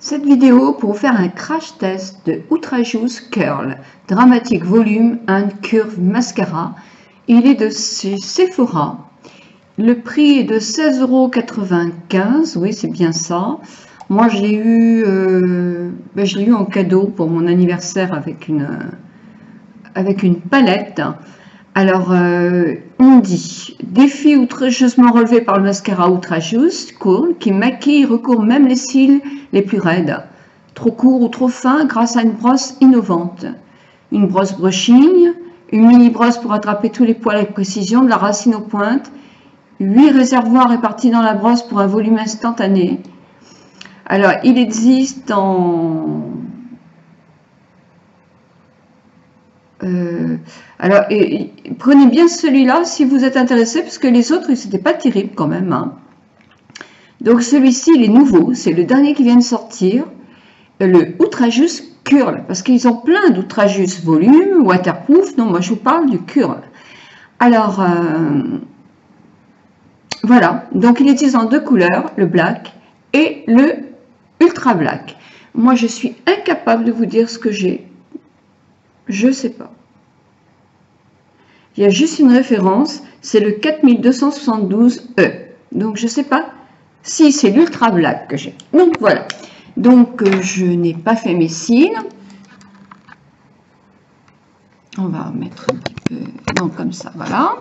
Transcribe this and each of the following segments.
Cette vidéo pour vous faire un crash test de Ultra Juice Curl Dramatic Volume and Curve Mascara. Il est de chez Sephora. Le prix est de 16,95 €. Oui, c'est bien ça. Moi, je l'ai eu, je l'ai eu en cadeau pour mon anniversaire avec une palette. Alors, on dit défi outrageusement relevé par le mascara Ultra Juice Curl qui maquille et recourt même les cils les plus raides, trop courts ou trop fins grâce à une brosse innovante. Une brosse brushing, une mini brosse pour attraper tous les poils avec précision, de la racine aux pointes, 8 réservoirs répartis dans la brosse pour un volume instantané. Alors, il existe en... prenez bien celui-là si vous êtes intéressé, parce que les autres, c'était pas terrible quand même. Hein. Donc celui-ci, il est nouveau, c'est le dernier qui vient de sortir, le Ultra Juice Curl, parce qu'ils ont plein d'Ultra Juice volume, waterproof. Non, moi je vous parle du Curl. Alors, voilà, donc il existe en deux couleurs, le black et le ultra black. Moi, je suis incapable de vous dire ce que j'ai. Je sais pas. Il y a juste une référence, c'est le 4272E. Donc, je ne sais pas si c'est l'ultra black que j'ai. Donc, voilà. Donc, je n'ai pas fait mes cils. On va mettre un petit peu... Donc, comme ça, voilà.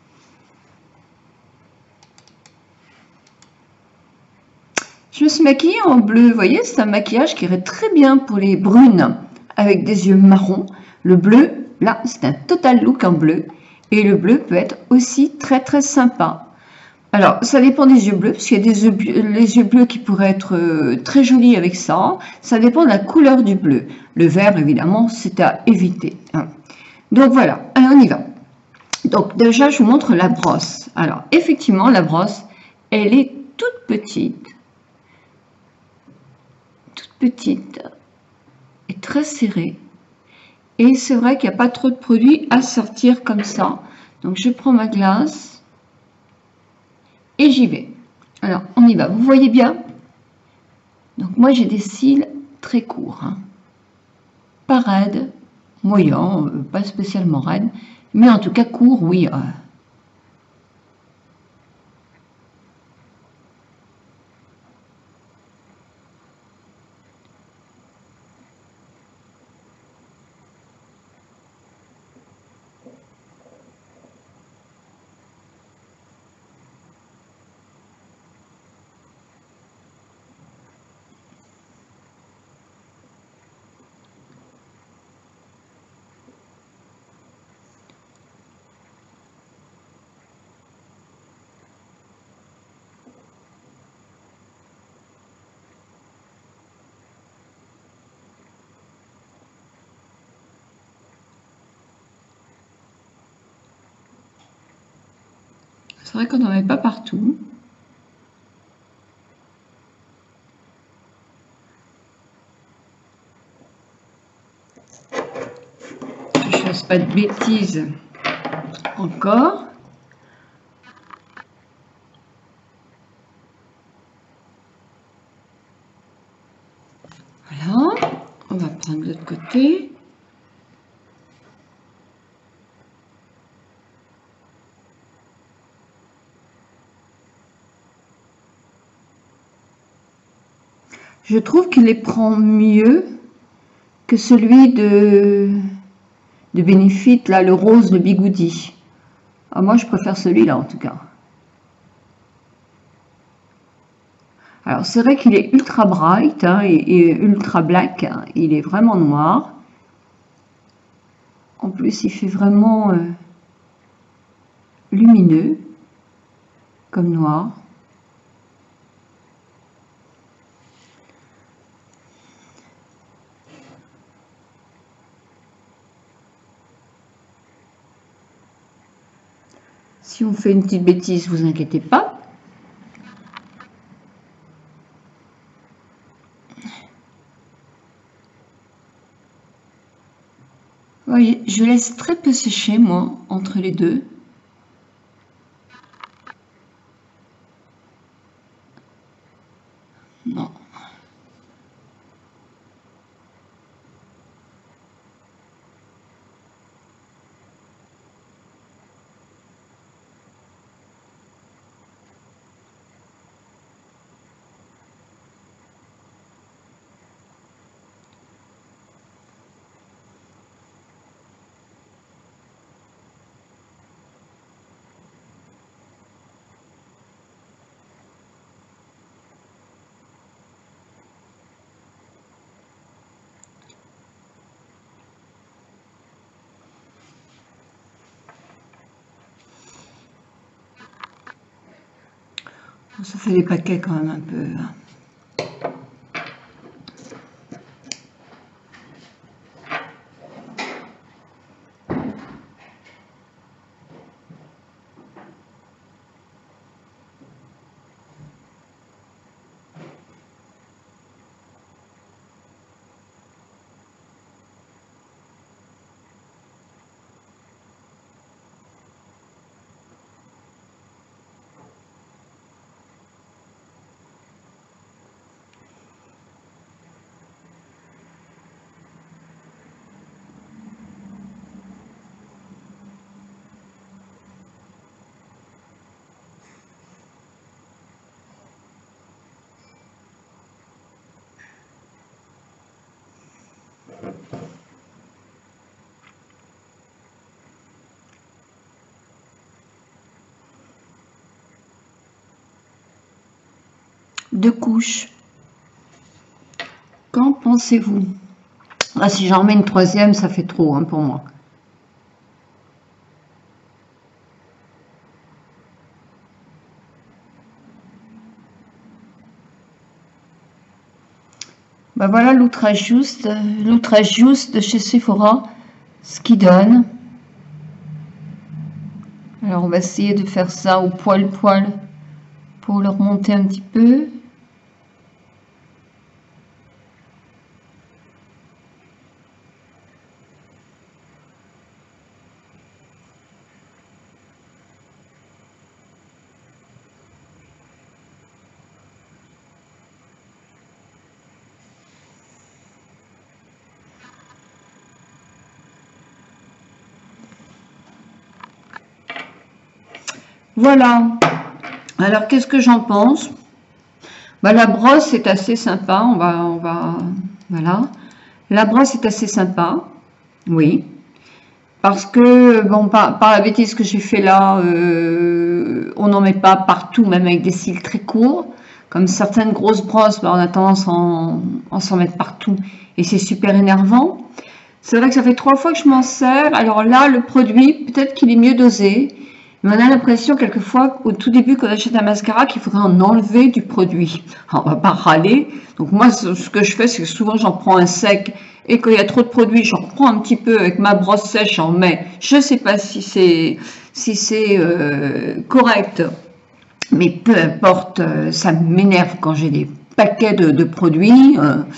Je me suis maquillée en bleu. Vous voyez, c'est un maquillage qui irait très bien pour les brunes avec des yeux marrons. Le bleu, là, c'est un total look en bleu. Et le bleu peut être aussi très très sympa. Alors, ça dépend des yeux bleus, parce qu'il y a les yeux bleus qui pourraient être très jolis avec ça. Ça dépend de la couleur du bleu. Le vert, évidemment, c'est à éviter. Hein. Donc voilà, allez, on y va. Donc déjà, je vous montre la brosse. Alors, effectivement, la brosse, elle est toute petite. Toute petite et très serrée. Et c'est vrai qu'il n'y a pas trop de produits à sortir comme ça. Donc, je prends ma glace et j'y vais. Alors, on y va. Vous voyez bien? Donc, moi, j'ai des cils très courts. Hein. Pas raides, moyens, pas spécialement raides. Mais en tout cas, courts, oui. C'est vrai qu'on n'en met pas partout. Je ne fasse pas de bêtises encore. Voilà. On va prendre l'autre côté. Je trouve qu'il les prend mieux que celui de Benefit, là, le rose de Bigoudi. Ah, moi, je préfère celui-là, en tout cas. Alors, c'est vrai qu'il est ultra bright hein, et ultra black. Hein, il est vraiment noir. En plus, il fait vraiment lumineux, comme noir. Si on fait une petite bêtise, vous inquiétez pas. Vous voyez, je laisse très peu sécher, moi, entre les deux. Non. Ça fait des paquets quand même un peu. Deux couches. Qu'en pensez-vous? Ah, si j'en mets une troisième, ça fait trop hein, pour moi. Ben voilà l'outrage juste de chez Sephora, ce qu'il donne. Alors on va essayer de faire ça au poil pour le remonter un petit peu. Voilà. Alors qu'est-ce que j'en pense? Ben, la brosse est assez sympa. Voilà. La brosse est assez sympa. Oui. Parce que, bon, par la bêtise que j'ai fait là, on n'en met pas partout, même avec des cils très courts. Comme certaines grosses brosses, ben, on a tendance à s'en mettre partout. Et c'est super énervant. C'est vrai que ça fait 3 fois que je m'en sers. Alors là, le produit, peut-être qu'il est mieux dosé. Mais on a l'impression quelquefois, au tout début, quand on achète un mascara, qu'il faudrait en enlever du produit. Alors, on va pas râler. Donc moi, ce que je fais, c'est que souvent, j'en prends un sec. Et quand il y a trop de produits, j'en reprends un petit peu avec ma brosse sèche, j'en mets. Je sais pas si c'est correct. Mais peu importe, ça m'énerve quand j'ai des paquets de produits.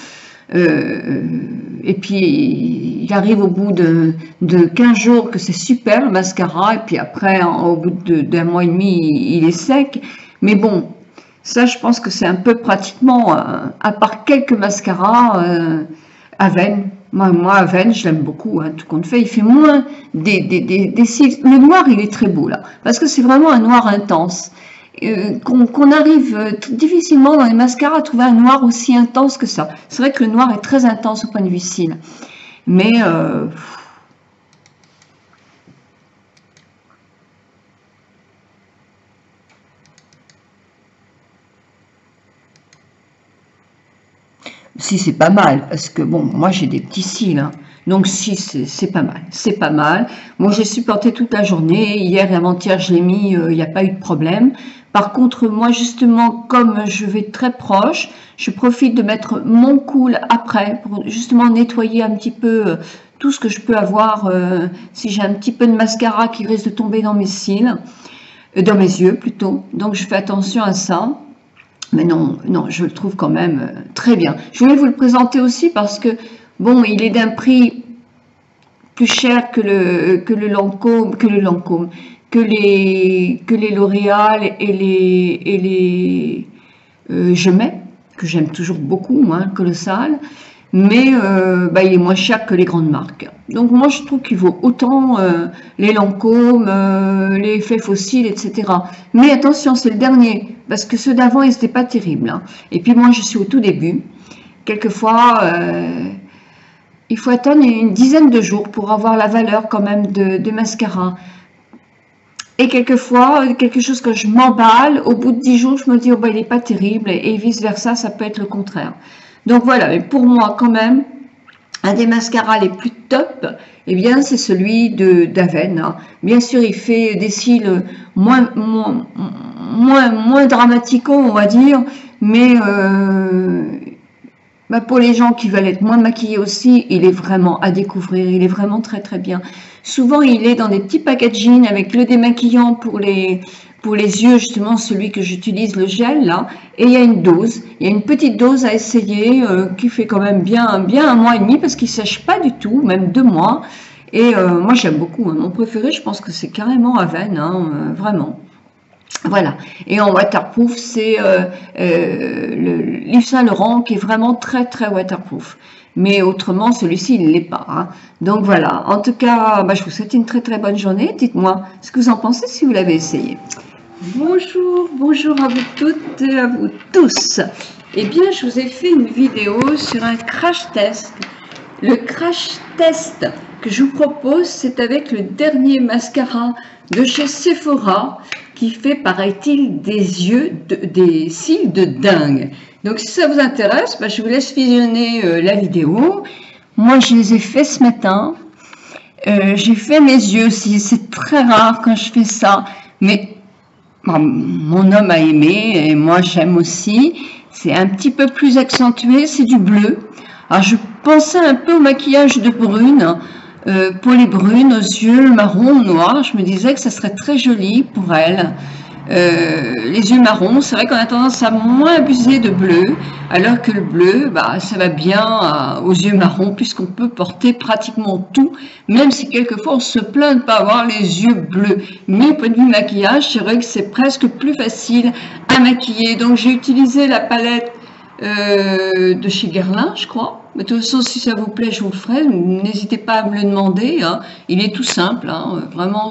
Et puis il arrive au bout de 15 jours que c'est super le mascara, et puis après au bout d'un mois et demi il est sec. Mais bon, ça je pense que c'est un peu pratiquement, à part quelques mascaras, Aven. Moi Aven je l'aime beaucoup, hein, tout compte fait. Il fait moins des cils. Le noir il est très beau là, parce que c'est vraiment un noir intense. Qu'on arrive difficilement dans les mascaras à trouver un noir aussi intense que ça. C'est vrai que le noir est très intense au point de vue cils. Mais si c'est pas mal, parce que bon, moi j'ai des petits cils, hein. Donc si c'est pas mal, c'est pas mal. Moi j'ai supporté toute la journée, hier et avant-hier je l'ai mis, il n'y a pas eu de problème. Par contre moi justement, comme je vais très proche, je profite de mettre mon cool après pour justement nettoyer un petit peu tout ce que je peux avoir, si j'ai un petit peu de mascara qui risque de tomber dans mes cils, dans mes yeux plutôt. Donc je fais attention à ça. Mais non, je le trouve quand même très bien. Je voulais vous le présenter aussi parce que, bon, il est d'un prix plus cher que le Lancôme, que les L'Oréal et les Gemais, que j'aime toujours beaucoup, hein, Colossal. Mais bah, il est moins cher que les grandes marques. Donc moi je trouve qu'il vaut autant les Lancôme, les effets fossiles, etc. Mais attention, c'est le dernier, parce que ceux d'avant, ils n'étaient pas terribles, hein. Et puis moi je suis au tout début. Quelquefois, il faut attendre une dizaine de jours pour avoir la valeur quand même de mascara. Et quelquefois, quelque chose que je m'emballe, au bout de 10 jours, je me dis, oh bah, il n'est pas terrible, et vice versa, ça peut être le contraire. Donc voilà, mais pour moi quand même, un des mascaras les plus top, eh bien c'est celui d'Aven, hein. Bien sûr, il fait des cils moins moins dramatico, on va dire, mais pour les gens qui veulent être moins maquillés aussi, il est vraiment à découvrir, il est vraiment très très bien. Souvent, il est dans des petits packaging avec le démaquillant pour les yeux, justement celui que j'utilise, le gel là, et il y a une dose, il y a une petite dose à essayer qui fait quand même bien 1 mois et demi parce qu'il sèche pas du tout, même 2 mois. Et moi j'aime beaucoup, hein. Mon préféré je pense que c'est carrément Avène, hein, vraiment. Voilà, et en waterproof, c'est Yves Saint Laurent qui est vraiment très très waterproof. Mais autrement, celui-ci, il ne l'est pas, hein. Donc voilà, en tout cas, je vous souhaite une très très bonne journée. Dites-moi ce que vous en pensez si vous l'avez essayé. Bonjour, bonjour à vous toutes et à vous tous. Eh bien, je vous ai fait une vidéo sur un crash test. Le crash test que je vous propose, c'est avec le dernier mascara de chez Sephora qui fait, paraît-il, des cils de dingue. Donc, si ça vous intéresse, je vous laisse visionner la vidéo. Moi, je les ai fait ce matin. J'ai fait mes yeux aussi. C'est très rare quand je fais ça. Mais mon homme a aimé et moi, j'aime aussi. C'est un petit peu plus accentué. C'est du bleu. Alors, je pensais un peu au maquillage de brune. Pour les brunes, aux yeux marron, noir, je me disais que ça serait très joli pour elle. Les yeux marrons, c'est vrai qu'on a tendance à moins abuser de bleu, alors que le bleu, ça va bien aux yeux marrons, puisqu'on peut porter pratiquement tout, même si quelquefois on se plaint de ne pas avoir les yeux bleus. Mais au point de vue maquillage, c'est vrai que c'est presque plus facile à maquiller. Donc j'ai utilisé la palette de chez Guerlain, je crois. Mais de toute façon, si ça vous plaît, je vous le ferai. N'hésitez pas à me le demander, hein. Il est tout simple, hein. Vraiment,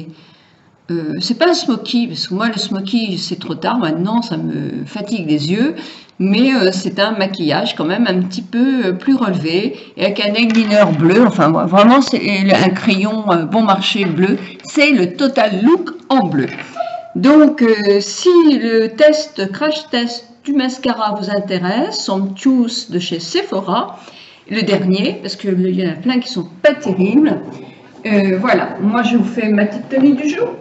c'est pas un smoky, parce que moi, le smoky, c'est trop tard maintenant, ça me fatigue les yeux. Mais c'est un maquillage quand même un petit peu plus relevé, et avec un eyeliner bleu. Enfin, vraiment, c'est un crayon bon marché bleu. C'est le Total Look en bleu. Donc, si le crash test du mascara vous intéresse, Somptuous de chez Sephora, le dernier, parce qu'il y en a plein qui sont pas terribles. Voilà, moi je vous fais ma petite tenue du jour.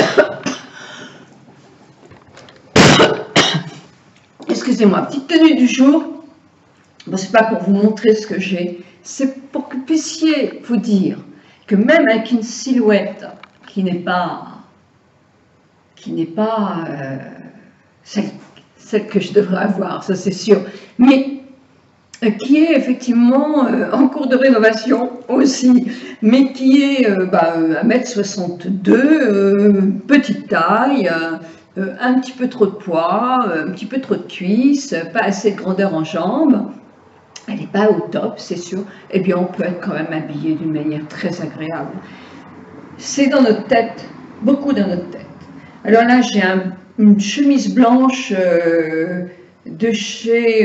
Excusez-moi, petite tenue du jour. Bon, c'est pas pour vous montrer ce que j'ai, c'est pour que vous puissiez vous dire que même avec une silhouette qui n'est pas celle que je devrais avoir, ça c'est sûr, mais qui est effectivement en cours de rénovation aussi, mais qui est 1m62, petite taille, un petit peu trop de poids, un petit peu trop de cuisses, pas assez de grandeur en jambes. Elle n'est pas au top, c'est sûr. Eh bien, on peut être quand même habillé d'une manière très agréable. C'est dans notre tête, beaucoup dans notre tête. Alors là, j'ai une chemise blanche de chez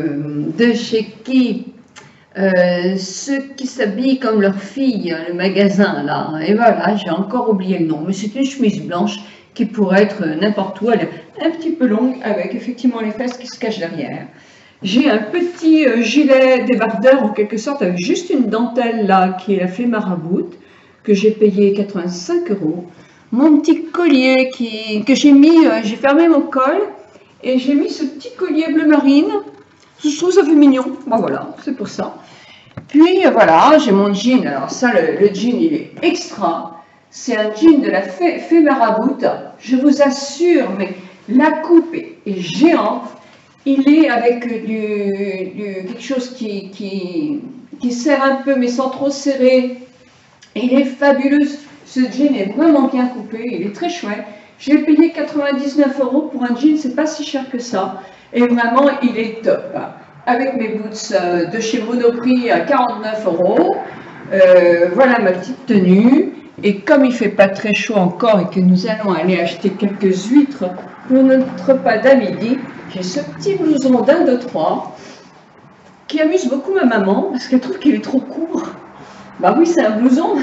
qui ceux qui s'habillent comme leur fille, le magasin là. Et voilà, j'ai encore oublié le nom. Mais c'est une chemise blanche qui pourrait être n'importe où. Elle est un petit peu longue avec effectivement les fesses qui se cachent derrière. J'ai un petit gilet débardeur en quelque sorte avec juste une dentelle là qui est la fée marabout que j'ai payé 85 €. Mon petit collier que j'ai mis, j'ai fermé mon col et j'ai mis ce petit collier bleu marine. Je trouve ça fait mignon. Bon voilà, c'est pour ça. Puis voilà, j'ai mon jean. Alors ça, le jean, il est extra. C'est un jean de la fée marabout. Je vous assure, mais la coupe est géante. Il est avec quelque chose qui serre un peu, mais sans trop serrer. Il est fabuleux. Ce jean est vraiment bien coupé, il est très chouette. J'ai payé 99 € pour un jean, c'est pas si cher que ça. Et vraiment, il est top. Avec mes boots de chez Monoprix à 49 €. Voilà ma petite tenue. Et comme il fait pas très chaud encore et que nous allons aller acheter quelques huîtres pour notre repas d'à midi, j'ai ce petit blouson d'Inde 3 qui amuse beaucoup ma maman parce qu'elle trouve qu'il est trop court. Bah oui, c'est un blouson.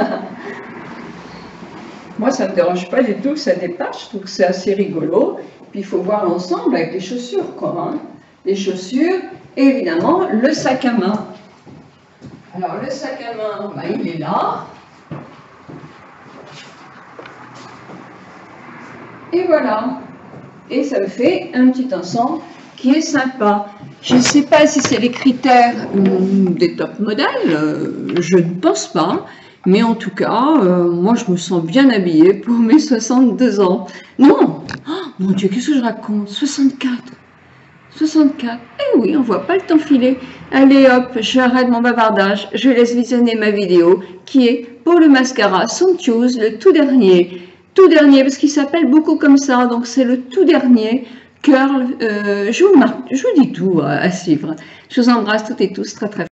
Moi, ça ne me dérange pas du tout que ça dépasse, je trouve que c'est assez rigolo. Puis il faut voir l'ensemble avec les chaussures, quoi, hein. Les chaussures, et évidemment, le sac à main. Alors, le sac à main, il est là. Et voilà. et ça me fait un petit ensemble qui est sympa. Je ne sais pas si c'est les critères des top modèles, je ne pense pas, mais en tout cas, moi je me sens bien habillée pour mes 62 ans. Non, oh, mon Dieu, qu'est-ce que je raconte? 64. 64. Eh oui, on voit pas le temps filer. Allez hop, j'arrête mon bavardage, je laisse visionner ma vidéo qui est pour le mascara Somptuous, le tout dernier parce qu'il s'appelle beaucoup comme ça, donc c'est le tout dernier curl. Je vous dis tout à suivre. Je vous embrasse toutes et tous très très fort.